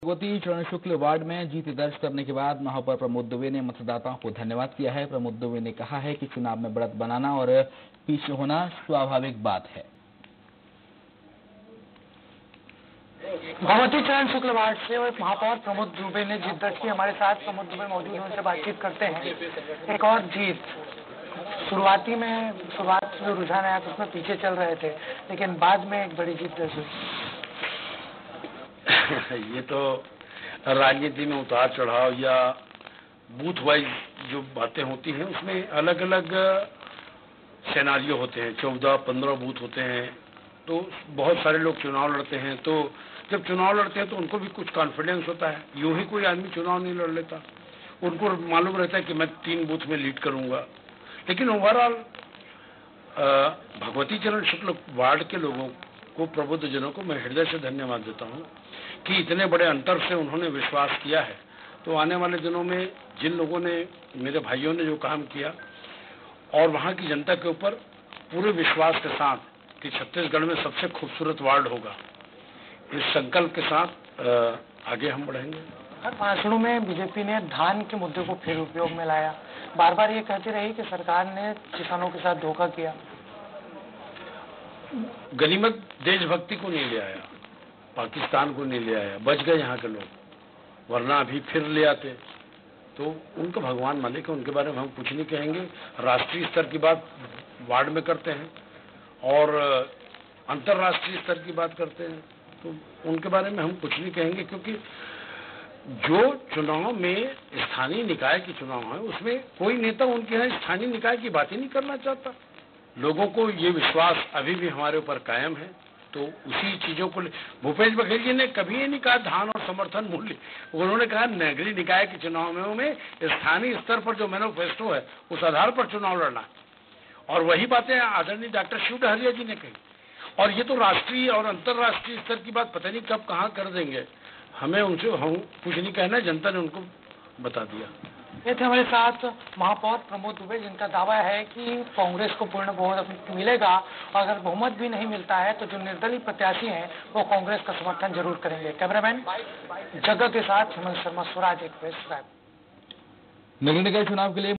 भगवती चरण शुक्ल वार्ड में जीत दर्ज करने के बाद महापौर प्रमोद दुबे ने मतदाताओं को धन्यवाद किया है। प्रमोद दुबे ने कहा है कि चुनाव में बढ़त बनाना और पीछे होना स्वाभाविक बात है। भगवती चरण शुक्ल वार्ड से महापौर प्रमोद दुबे ने जीत दर्ज की। हमारे साथ प्रमोद दुबे मौजूद हैं, उनसे बातचीत करते हैं। एक और जीत, शुरुआत जो रुझान आया उसमें पीछे चल रहे थे, लेकिन बाद में एक बड़ी जीत दर्ज हुई। ये तो राजनीति में उतार चढ़ाव या बूथ वाइज जो बातें होती हैं उसमें अलग अलग सिनेरियो होते हैं। 14-15 बूथ होते हैं, तो बहुत सारे लोग चुनाव लड़ते हैं। तो जब चुनाव लड़ते हैं तो उनको भी कुछ कॉन्फिडेंस होता है। यूं ही कोई आदमी चुनाव नहीं लड़ लेता, उनको मालूम रहता है कि मैं 3 बूथ में लीड करूंगा। लेकिन ओवरऑल भगवती चरण शुक्ल वार्ड के लोगों को, प्रबुद्धजनों को मैं हृदय से धन्यवाद देता हूं कि इतने बड़े अंतर से उन्होंने विश्वास किया है। तो आने वाले दिनों में जिन लोगों ने, मेरे भाइयों ने जो काम किया और वहां की जनता के ऊपर पूरे विश्वास के साथ कि छत्तीसगढ़ में सबसे खूबसूरत वार्ड होगा, इस संकल्प के साथ आगे हम बढ़ेंगे। हर भाषणों में बीजेपी ने धान के मुद्दे को फिर उपयोग में लाया। बार बार ये कहती रही कि सरकार ने किसानों के साथ धोखा किया। गनीमत देशभक्ति को नहीं ले आया, पाकिस्तान को नहीं ले आया, बच गए यहाँ के लोग, वरना अभी फिर ले आते। तो उनका भगवान मालिक है, उनके बारे में हम कुछ नहीं कहेंगे। राष्ट्रीय स्तर की बात वार्ड में करते हैं और अंतर्राष्ट्रीय स्तर की बात करते हैं, तो उनके बारे में हम कुछ नहीं कहेंगे। क्योंकि जो चुनाव में स्थानीय निकाय के चुनाव है उसमें कोई नेता उनके यहाँ स्थानीय निकाय की बात ही नहीं करना चाहता। लोगों को ये विश्वास अभी भी हमारे ऊपर कायम है। तो उसी चीजों को भूपेश बघेल जी ने कभी ये नहीं कहा धान और समर्थन मूल्य, उन्होंने कहा नगरीय निकाय के चुनाव में स्थानीय स्तर पर जो मैनिफेस्टो है उस आधार पर चुनाव लड़ना है। और वही बातें आदरणीय डॉक्टर शिव डहरिया जी ने कही। और ये तो राष्ट्रीय और अंतर्राष्ट्रीय स्तर की बात पता नहीं कब कहाँ कर देंगे, हमें उनसे हम कुछ नहीं कहना, जनता ने उनको बता दिया। ये थे हमारे साथ महापौर प्रमोद दुबे, जिनका दावा है कि कांग्रेस को पूर्ण बहुमत मिलेगा और अगर बहुमत भी नहीं मिलता है तो जो निर्दलीय प्रत्याशी हैं वो कांग्रेस का समर्थन जरूर करेंगे। कैमरामैन जगह के साथ हेमंत शर्मा, स्वराज एक्सप्रेस, रायपुर। नगर निकाय चुनाव के लिए